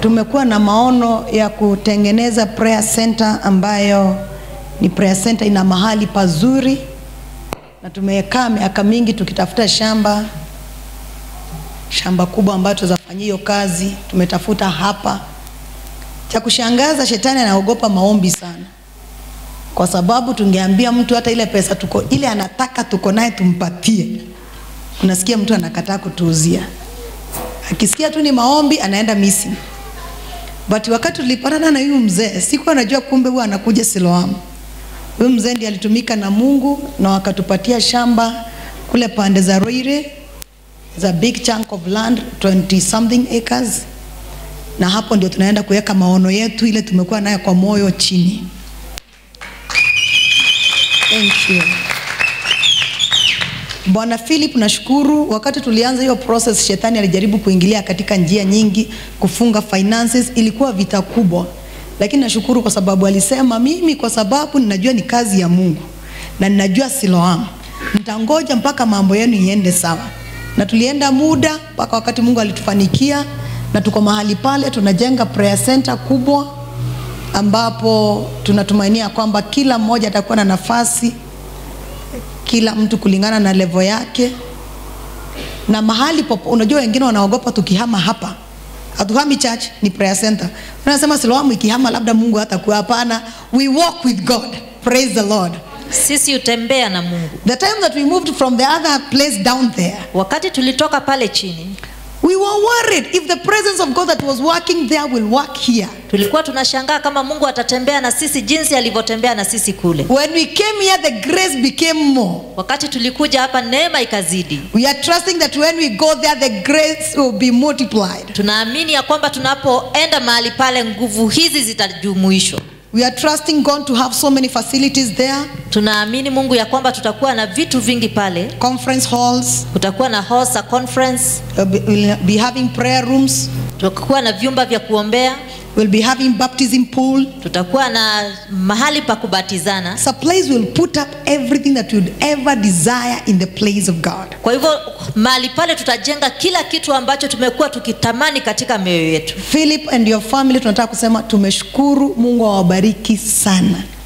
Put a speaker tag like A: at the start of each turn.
A: tumekuwa na maono ya kutengeneza prayer center ambayo ni prayer center ina mahali pazuri, na tumekaa miaka mingi tukitafuta shamba kubwa ambayo tutafanyia hiyo kazi. Tumetafuta hapa. Cha kushangaza, shetani anaogopa maombi sana, kwa sababu tungeambia mtu hata ile pesa tuko ile anataka tuko naye tumpatie, unasikia mtu anakataa kutuuzia. Akisikia tu ni maombi anaenda missing. But wakati tulipatana na huyu mzee, sikuwa najua kumbe huwa anakuja Siloam. Huyu mzee ndiye alitumika na Mungu na wakatupatia shamba kule pande za Roire, a big chunk of land, 20 something acres. Na hapo ndio tunaenda kuweka maono yetu ile tumekuwa nayo kwa moyo chini. Thank you. Bwana Philip, nashukuru. Wakati tulianza hiyo process, shetani alijaribu kuingilia katika njia nyingi, kufunga finances, ilikuwa vita kubwa. Lakini nashukuru kwa sababu alisema mimi kwa sababu ninajua ni kazi ya Mungu na ninajua Siloam, nitangoja mpaka mambo yenu iende sawa. Na tulienda muda mpaka wakati Mungu alitufanikia, na tuko mahali pale tunajenga prayer center kubwa ambapo tunatumainia kwamba kila mmoja atakuwa na nafasi, kila mtu kulingana na level yake. Na mahali popo, unajua wengine wanaogopa tukihama hapa. Hatuhami church, ni prayer center. Unasema Siloam ikihama labda Mungu hatakuwa. Hapana, we walk with God. Praise the Lord.
B: Sisi utembea na Mungu.
A: The time that we moved from the other place down there,
B: wakati tulitoka pale chini,
A: we were worried if the presence of God that was working there will work here.
B: Tulikuwa tunashangaa kama Mungu atatembea na sisi jinsi alivyotembea na sisi kule.
A: When we came here, the grace became more.
B: Wakati tulikuja hapa neema ikazidi.
A: We are trusting that when we go there, the grace will be multiplied.
B: Tunaamini ya kwamba tunapoenda mahali pale nguvu hizi zitajumuishwa.
A: We are trusting God to have so many facilities there.
B: Tunaamini Mungu ya kwamba tutakuwa na vitu vingi pale.
A: Conference halls.
B: Kutakuwa na halls za conference.
A: We'll be having prayer rooms.
B: Tutakuwa na vyumba vya kuombea.
A: We'll be having baptism pool.
B: Tutakuwa na mahali pa kubatizana.
A: So place will put up everything that you'd ever desire in the place of God.
B: Kwa hivyo mahali pale tutajenga kila kitu ambacho tumekuwa tukitamani katika mioyo yetu.
A: Philip and your family, tunataka kusema tumeshukuru. Mungu awabariki sana.